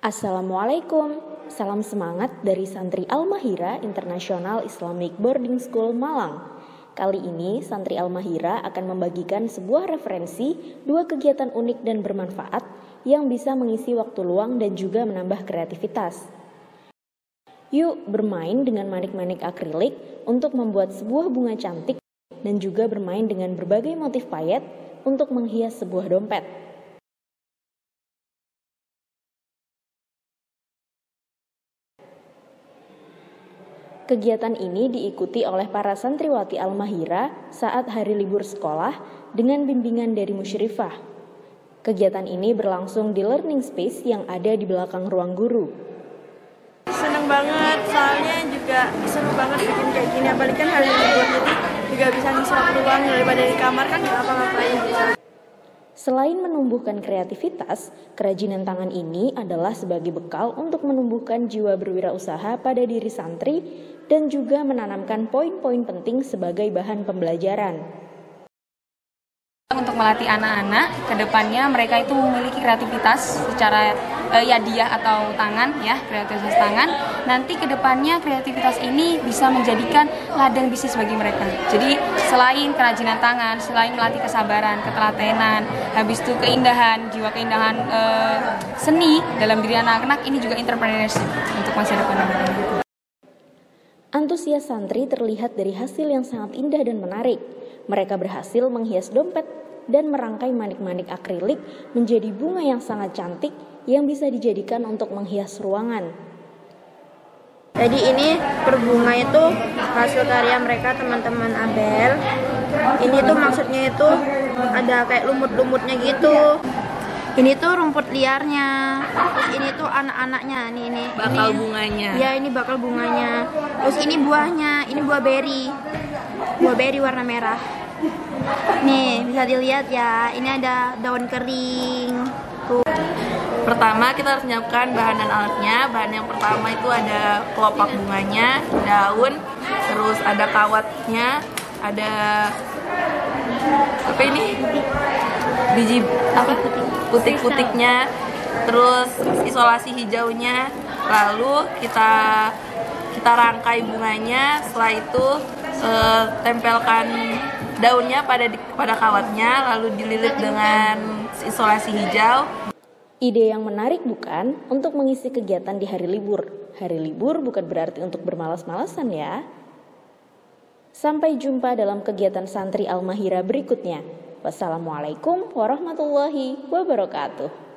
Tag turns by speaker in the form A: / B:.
A: Assalamualaikum, salam semangat dari santri Al-Mahira International Islamic Boarding School Malang. Kali ini santri Al-Mahira akan membagikan sebuah referensi 2 kegiatan unik dan bermanfaat yang bisa mengisi waktu luang dan juga menambah kreativitas. Yuk bermain dengan manik-manik akrilik untuk membuat sebuah bunga cantik dan juga bermain dengan berbagai motif payet untuk menghias sebuah dompet. Kegiatan ini diikuti oleh para santriwati Al-Mahira saat hari libur sekolah dengan bimbingan dari musyrifah. Kegiatan ini berlangsung di learning space yang ada di belakang ruang guru.
B: Seneng banget, soalnya juga seru banget bikin kayak gini. Apalagi kan hari libur, jadi juga bisa ngisi waktu luang daripada di kamar kan nggak apa-apain.
A: Selain menumbuhkan kreativitas, kerajinan tangan ini adalah sebagai bekal untuk menumbuhkan jiwa berwirausaha pada diri santri dan juga menanamkan poin-poin penting sebagai bahan pembelajaran.
C: Untuk melatih anak-anak, ke depannya mereka itu memiliki kreativitas secara yadiah atau tangan, ya, kreativitas tangan. Nanti ke depannya kreativitas ini bisa menjadikan ladang bisnis bagi mereka. Jadi selain kerajinan tangan, selain melatih kesabaran, ketelatenan, habis itu keindahan, jiwa keindahan seni dalam diri anak-anak, ini juga entrepreneurship untuk masa depan.
A: Antusias santri terlihat dari hasil yang sangat indah dan menarik. Mereka berhasil menghias dompet dan merangkai manik-manik akrilik menjadi bunga yang sangat cantik yang bisa dijadikan untuk menghias ruangan.
B: Jadi ini per bunga itu hasil karya mereka, teman-teman Abel. Ini tuh maksudnya itu ada kayak lumut-lumutnya gitu. Ini tuh rumput liarnya. Terus ini tuh anak-anaknya. Ini
C: Bakal bunganya.
B: Ya, ini bakal bunganya. Terus ini buahnya. Ini buah beri. Buah beri warna merah. Nih, bisa dilihat ya. Ini ada daun kering. Tuh.
D: Pertama kita harus menyiapkan bahan dan alatnya. Bahan yang pertama itu ada kelopak bunganya, daun, terus ada kawatnya, ada apa ini? Biji apa? Putik-putiknya, terus isolasi hijaunya. Lalu kita rangkai bunganya. Setelah itu tempelkan daunnya pada kawatnya, lalu dililit dengan isolasi hijau.
A: Ide yang menarik bukan untuk mengisi kegiatan di hari libur. Hari libur bukan berarti untuk bermalas-malasan ya. Sampai jumpa dalam kegiatan santri Al-Mahira berikutnya. Wassalamualaikum warahmatullahi wabarakatuh.